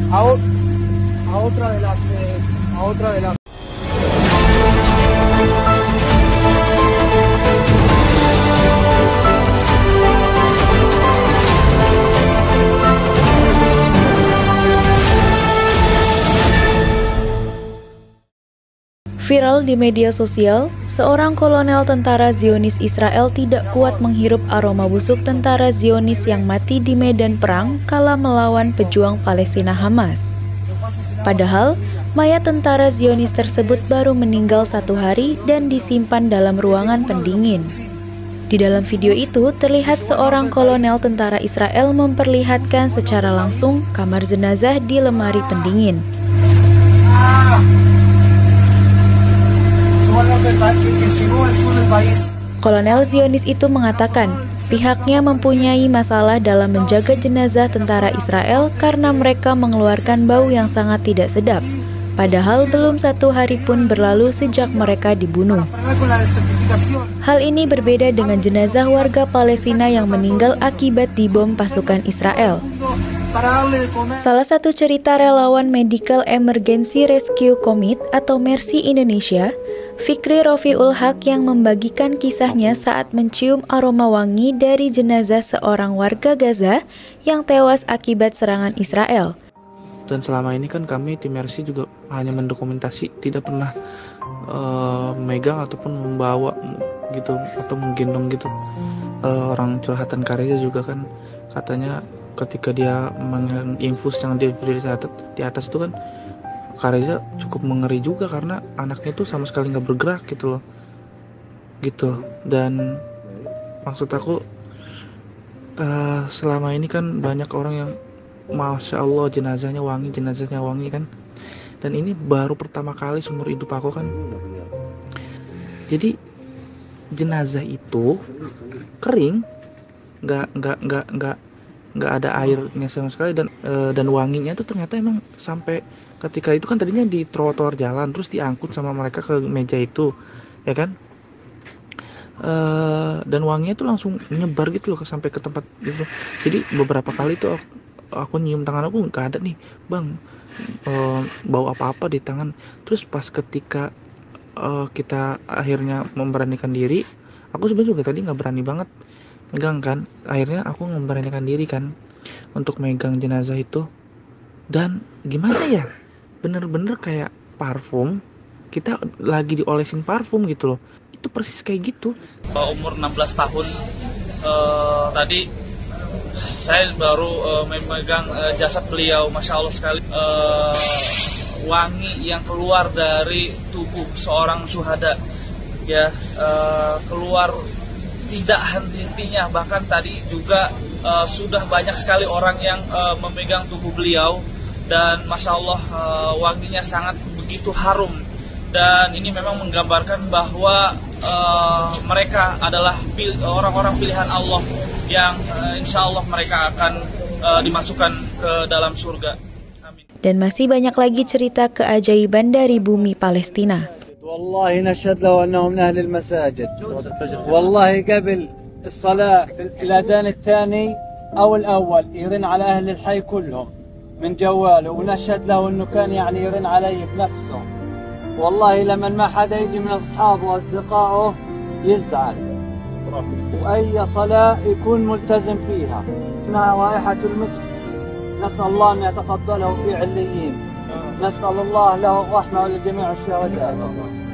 a otra de las Viral di media sosial, seorang kolonel tentara Zionis Israel tidak kuat menghirup aroma busuk tentara Zionis yang mati di medan perang kala melawan pejuang Palestina Hamas. Padahal, mayat tentara Zionis tersebut baru meninggal 1 hari dan disimpan dalam ruangan pendingin. Di dalam video itu, terlihat seorang kolonel tentara Israel memperlihatkan secara langsung kamar jenazah di lemari pendingin. Kolonel Zionis itu mengatakan, pihaknya mempunyai masalah dalam menjaga jenazah tentara Israel karena mereka mengeluarkan bau yang sangat tidak sedap. Padahal belum 1 hari pun berlalu sejak mereka dibunuh. Hal ini berbeda dengan jenazah warga Palestina yang meninggal akibat dibom pasukan Israel. Salah satu cerita relawan Medical Emergency Rescue Committee atau Mercy Indonesia, Fikri Rofiul Haq yang membagikan kisahnya saat mencium aroma wangi dari jenazah seorang warga Gaza yang tewas akibat serangan Israel. Dan selama ini kan kami di Mercy juga hanya mendokumentasi, tidak pernah megang ataupun membawa gitu atau menggendong gitu. Orang curhatan Karya juga kan katanya ketika dia menginfus yang diberi di atas itu kan Karya cukup mengeri juga karena anaknya tuh sama sekali nggak bergerak gitu loh, gitu. Dan maksud aku selama ini kan banyak orang yang Masya Allah jenazahnya wangi kan, dan ini baru pertama kali seumur hidup aku kan. Jadi jenazah itu kering, nggak ada airnya sama sekali, dan wanginya itu ternyata emang sampai ketika itu kan tadinya di trotoar jalan terus diangkut sama mereka ke meja itu ya kan, dan wanginya tuh langsung menyebar gitu loh sampai ke tempat itu. Jadi beberapa kali tuh aku nyium tangan aku, nggak ada nih bang bau apa-apa di tangan. Terus pas ketika kita akhirnya memberanikan diri, aku sebenarnya juga tadi nggak berani banget megang kan, akhirnya aku memberanikan diri kan untuk megang jenazah itu. Dan gimana ya, bener-bener kayak parfum, kita lagi diolesin parfum gitu loh, itu persis kayak gitu. Umur 16 tahun tadi saya baru memegang jasad beliau, Masya Allah sekali. Wangi yang keluar dari tubuh seorang syuhada ya, keluar tidak henti-hentinya. Bahkan tadi juga sudah banyak sekali orang yang memegang tubuh beliau, dan Masya Allah wanginya sangat begitu harum. Dan ini memang menggambarkan bahwa mereka adalah orang-orang pilihan Allah yang insya Allah mereka akan dimasukkan ke dalam surga. Amin. Dan masih banyak lagi cerita keajaiban dari bumi Palestina. والله نشهد له أنه من أهل المساجد والله قبل الصلاة في الأذان الثاني أو الأول يرن على أهل الحي كلهم من جواله، ونشهد له أنه كان يعني يرن علي بنفسه. والله لما ما حدا يجي من أصحابه وأصدقائه يزعل، وأي صلاة يكون ملتزم فيها. إنها رائحة المسك، نسأل الله أن يتقبله في عليين، نسأل الله له الرحمة ولجميع الشهداء.